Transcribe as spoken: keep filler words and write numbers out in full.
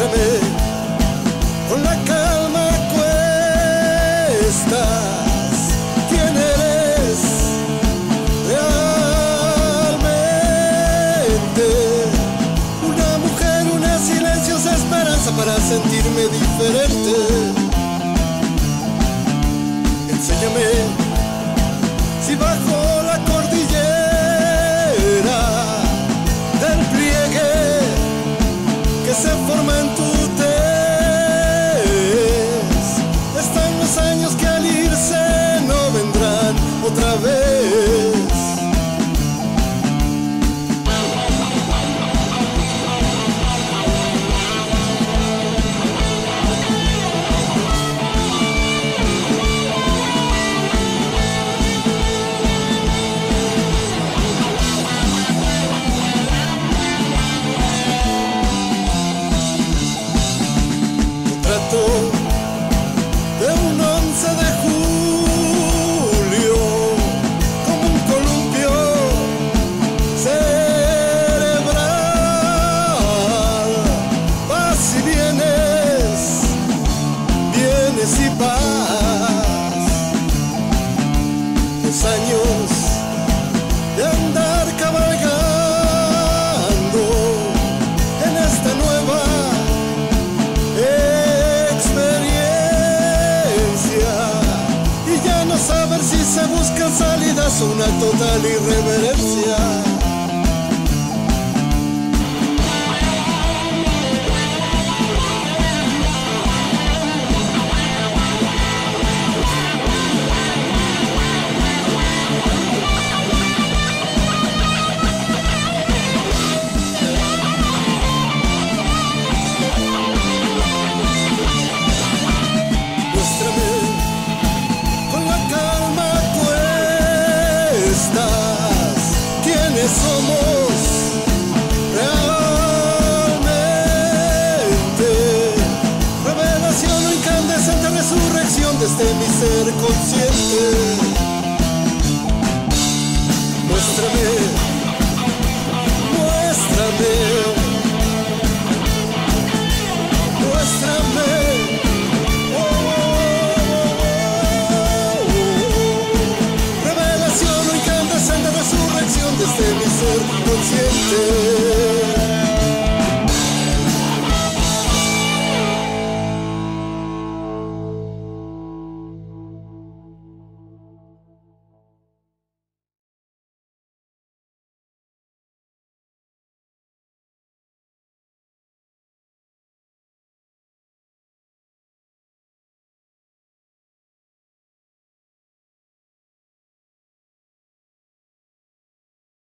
Muéstrame con la calma cuestas quién eres realmente. Una mujer, una silenciosa esperanza para sentirme diferente. Enséñame si bajo la cordillera del pliegue que se forma en tu tez están los años que al irse no vendrán otra vez. De un once de julio, como un columpio cerebral, vas y vienes, vienes y vas. Los años de andar cabalgando en esta nueva saber si se buscan salidas o una total irreverencia. ¿Quiénes somos realmente? Revelación o incandescente resurrección desde mi ser consciente. Muéstrame, muéstrame, muéstrame. Desde mi ser consciente.